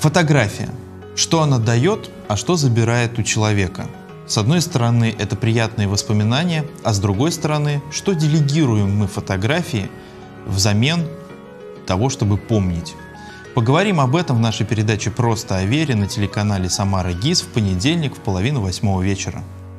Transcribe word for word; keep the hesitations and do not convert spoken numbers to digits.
Фотография. Что она дает, а что забирает у человека? С одной стороны, это приятные воспоминания, а с другой стороны, что делегируем мы фотографии взамен того, чтобы помнить? Поговорим об этом в нашей передаче «Просто о вере» на телеканале «Самара ГИС» в понедельник в половину восьмого вечера.